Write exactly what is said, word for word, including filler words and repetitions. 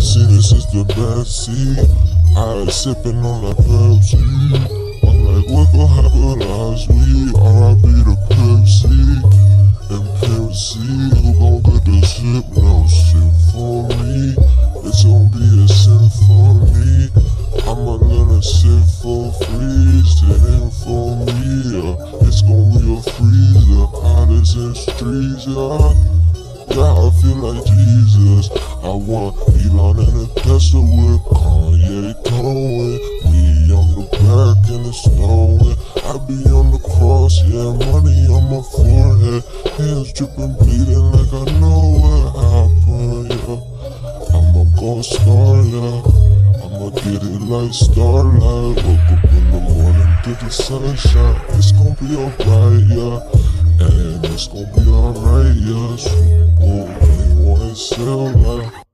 seen it since the backseat. I was sipping on that Pepsi. I'm like, what gon' happen last week? R I P to Pepsi and Pepsi. Who gon' get the sip? No sip for me. It's gon' be a symphony. I'ma let it sit for free. Sitting for me. Yeah. It's gon' be a freezer. Hottest in streets. Yeah. Yeah, I feel like Jesus. I want Elon in a Tesla with Kanye towing me on the back in the snowing. I be on the cross, yeah, money on my forehead. Hands dripping, bleeding like I know what happened, yeah. I'm a gold star, yeah. I'ma get it like starlight. Woke up in the morning to the sunshine. It's gon' be alright, yeah. And it's gon' be alright, yeah. Super Bowl, twenty-one sell like